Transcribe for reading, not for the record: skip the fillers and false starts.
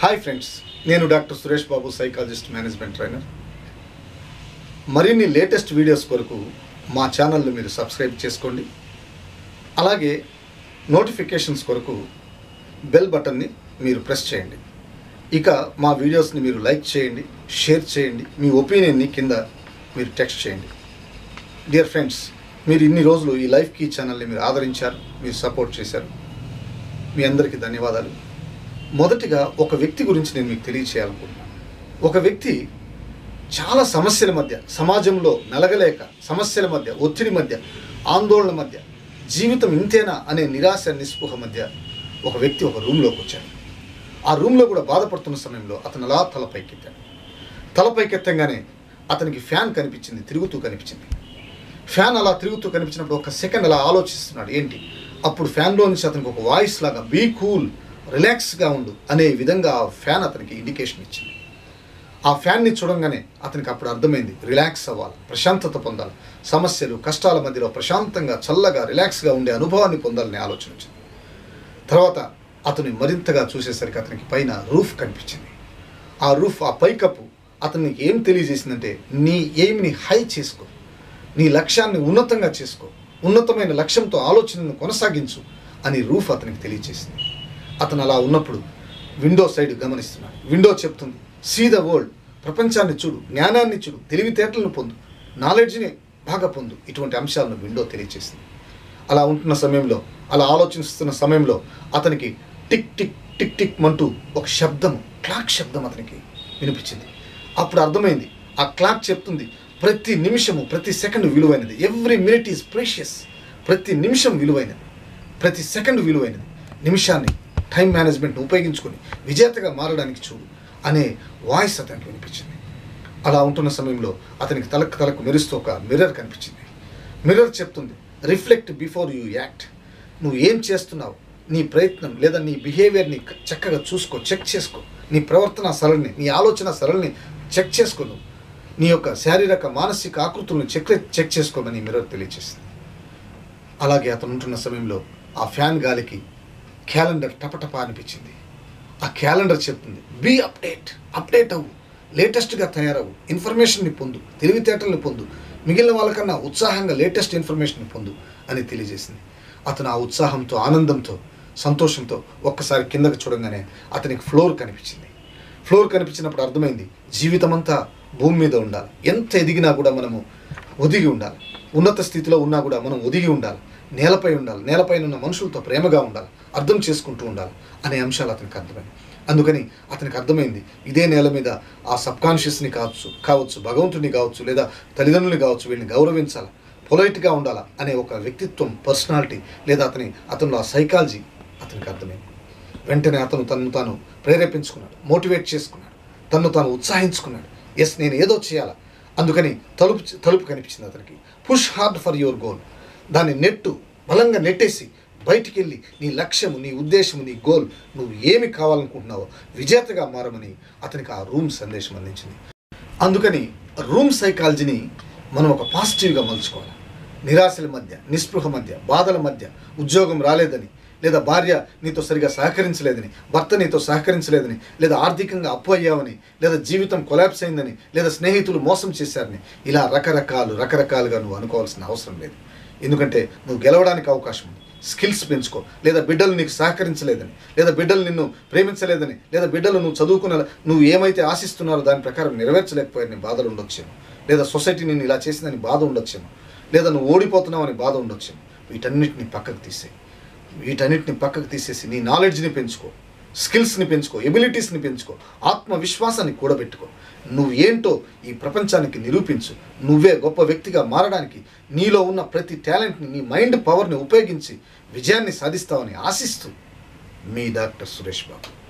Hi friends, నేను doctor Suresh Babu, psychologist, management trainer. మరిన్ని latest videos కొరకు మా ఛానల్ని మీరు సబ్స్క్రైబ్ చేసుకోండి. అలాగే నోటిఫికేషన్స్ కొరకు బెల్ బటన్ని మీరు ప్రెస్ చేయండి. ఇక మా వీడియోస్ని మీరు లైక్ చేయండి, షేర్ చేయండి, మీ ఒపీనియన్ని కింద మీరు టెక్స్ట్ చేయండి. డియర్ ఫ్రెండ్స్, మీరు ఇన్ని రోజులు ఈ లైఫ్ కీ ఛానల్ని మీరు ఆదరించారు, మీరు సపోర్ట్ చేశారు. మీ అందరికీ ధన్యవాదాలు. మొదటిగా ఒక వ్యక్తి గురించి నేను మీకు తెలియచేయాలనుకుంటున్నాను. ఒక వ్యక్తి చాలా సమస్యల మధ్య, సమాజంలో నలగలేక, సమస్యల మధ్య, ఒత్తిడి మధ్య, ఆందోళన మధ్య, జీవితం ఇంతేనా అనే నిరాశ నిస్పృహ మధ్య ఒక వ్యక్తి ఒక రూమ్లోకి వచ్చాడు. ఆ రూమ్లో కూడా బాధపడుతున్న సమయంలో అతను అలా తలపైకెత్తాడు. తలపైకెత్తంగానే అతనికి ఫ్యాన్ కనిపించింది, తిరుగుతూ కనిపించింది. ఫ్యాన్ అలా తిరుగుతూ కనిపించినప్పుడు ఒక సెకండ్ అలా ఆలోచిస్తున్నాడు ఏంటి. అప్పుడు ఫ్యాన్లో నుంచి అతనికి ఒక వాయిస్ లాగా బీ కూల్, రిలాక్స్గా ఉండు అనే విధంగా ఆ ఫ్యాన్ అతనికి ఇండికేషన్ ఇచ్చింది. ఆ ఫ్యాన్ని చూడంగానే అతనికి అప్పుడు అర్థమైంది, రిలాక్స్ అవ్వాలి, ప్రశాంతత పొందాలి, సమస్యలు కష్టాల మధ్యలో ప్రశాంతంగా చల్లగా రిలాక్స్గా ఉండే అనుభవాన్ని పొందాలనే ఆలోచన వచ్చింది. తర్వాత అతను మరింతగా చూసేసరికి అతనికి పైన రూఫ్ కనిపించింది. ఆ రూఫ్, ఆ పైకప్పు అతనికి ఏం తెలియజేసిందంటే, నీ ఎయిమ్ని హై చేసుకో, నీ లక్ష్యాన్ని ఉన్నతంగా చేసుకో, ఉన్నతమైన లక్ష్యంతో ఆలోచనను కొనసాగించు అని రూఫ్ అతనికి తెలియజేసింది. అతను అలా ఉన్నప్పుడు విండో సైడ్ గమనిస్తున్నాడు. విండో చెప్తుంది, సీ ద వరల్డ్, ప్రపంచాన్ని చూడు, జ్ఞానాన్ని చూడు, తెలివితేటలను పొందు, నాలెడ్జ్ని బాగా పొందు. ఇటువంటి అంశాలను విండో తెలియజేసింది. అలా ఉంటున్న సమయంలో, అలా ఆలోచిస్తున్న సమయంలో అతనికి టిక్ టిక్ టిక్ టిక్ అంటూ ఒక శబ్దము, క్లాక్ శబ్దం అతనికి వినిపించింది. అప్పుడు అర్థమైంది, ఆ క్లాక్ చెప్తుంది ప్రతి నిమిషము, ప్రతి సెకండ్ విలువైనది. Every minute is precious. ప్రతి నిమిషం విలువైనది, ప్రతి సెకండ్ విలువైనది. నిమిషాన్ని, టైం మేనేజ్మెంట్ను ఉపయోగించుకొని విజేతగా మారడానికి చూడు అనే వాయిస్ అతనికి వినిపించింది. అలా ఉంటున్న సమయంలో అతనికి తలకు మెరుస్తూ ఒక మిర్రర్ కనిపించింది. మిర్రర్ చెప్తుంది, రిఫ్లెక్ట్ బిఫోర్ యూ యాక్ట్. నువ్వు ఏం చేస్తున్నావు, నీ ప్రయత్నం లేదా నీ బిహేవియర్ని చక్కగా చూసుకో, చెక్ చేసుకో. నీ ప్రవర్తన సరళిని, నీ ఆలోచన సరళిని చెక్ చేసుకో. నువ్వు నీ యొక్క శారీరక మానసిక ఆకృతులను చెక్ చేసుకోమని మిర్రర్ తెలియజేసింది. అలాగే అతను ఉంటున్న సమయంలో ఆ ఫ్యాన్ గాలికి క్యాలెండర్ టపటప అనిపించింది. ఆ క్యాలెండర్ చెప్తుంది, బీ అప్డేట్ అవ్వు, లేటెస్ట్గా తయారవు, ఇన్ఫర్మేషన్ని పొందు, తెలివితేటల్ని పొందు, మిగిలిన వాళ్ళకన్నా ఉత్సాహంగా లేటెస్ట్ ఇన్ఫర్మేషన్ని పొందు అని తెలియజేసింది. అతను ఆ ఉత్సాహంతో, ఆనందంతో, సంతోషంతో ఒక్కసారి కిందకు చూడంగానే అతనికి ఫ్లోర్ కనిపించింది. ఫ్లోర్ కనిపించినప్పుడు అర్థమైంది, జీవితం అంతా భూమి మీద ఉండాలి, ఎంత ఎదిగినా కూడా మనము ఒదిగి ఉండాలి, ఉన్నత స్థితిలో ఉన్నా కూడా మనం ఒదిగి ఉండాలి, నేలపై ఉండాలి, నేలపైన ఉన్న మనుషులతో ప్రేమగా ఉండాలి, అర్థం చేసుకుంటూ ఉండాలి అనే అంశాలు అతనికి అర్థమైంది. అందుకని అతనికి అర్థమైంది, ఇదే నేల మీద ఆ సబ్కాన్షియస్ని కావచ్చు, భగవంతుని కావచ్చు, లేదా తల్లిదండ్రులని కావచ్చు, వీళ్ళని గౌరవించాలి, పొలైట్గా ఉండాలా అనే ఒక వ్యక్తిత్వం, పర్సనాలిటీ లేదా అతనిలో ఆ సైకాలజీ అతనికి అర్థమైంది. వెంటనే అతను తను తాను ప్రేరేపించుకున్నాడు, మోటివేట్ చేసుకున్నాడు, తను తాను ఉత్సాహించుకున్నాడు. ఎస్, నేను ఏదో చేయాలా. అందుకని తలుపు కనిపించింది అతనికి. Push hard for your goal. దాన్ని బలంగా నెట్టేసి బయటికి వెళ్ళి నీ లక్ష్యము, నీ ఉద్దేశము, నీ గోల్, నువ్వు ఏమి కావాలనుకుంటున్నావో విజేతగా మారమని అతనికి ఆ రూమ్ సందేశం అందించింది. అందుకని రూమ్ సైకాలజీని మనం ఒక పాజిటివ్గా మలుచుకోవాలి. నిరాశల మధ్య, నిస్పృహ మధ్య, బాధల మధ్య, ఉద్యోగం రాలేదని, లేదా భార్య నీతో సరిగా సహకరించలేదని, భర్త నీతో సహకరించలేదని, లేదా ఆర్థికంగా అప్పు అయ్యావని, లేదా జీవితం కొలాప్స్ అయిందని, లేదా స్నేహితులు మోసం చేశారని, ఇలా రకరకాలుగా నువ్వు అనుకోవాల్సిన అవసరం లేదు. ఎందుకంటే నువ్వు గెలవడానికి అవకాశం ఉంది. స్కిల్స్ పెంచుకో. లేదా బిడ్డలు నీకు సహకరించలేదని, లేదా బిడ్డలు నిన్ను ప్రేమించలేదని, లేదా బిడ్డలు నువ్వు ఏమైతే ఆశిస్తున్నారో దాని ప్రకారం నెరవేర్చలేకపోయాని బాధలు ఉండొచ్చేమో, లేదా సొసైటీ నిన్ను ఇలా చేసిందని బాధ ఉండొచ్చేమో, లేదా నువ్వు ఓడిపోతున్నావని బాధ ఉండొచ్చేమో. వీటన్నిటిని పక్కకు తీసేసి నీ నాలెడ్జ్ని పెంచుకో, స్కిల్స్ని పెంచుకో, ఎబిలిటీస్ని పెంచుకో, ఆత్మవిశ్వాసాన్ని కూడబెట్టుకో. నువ్వు ఏంటో ఈ ప్రపంచానికి నిరూపించు. నువ్వే గొప్ప వ్యక్తిగా మారడానికి నీలో ఉన్న ప్రతి టాలెంట్ని, నీ మైండ్ పవర్ని ఉపయోగించి విజయాన్ని సాధిస్తావని ఆశిస్తూ మీ డాక్టర్ సురేష్ బాబు.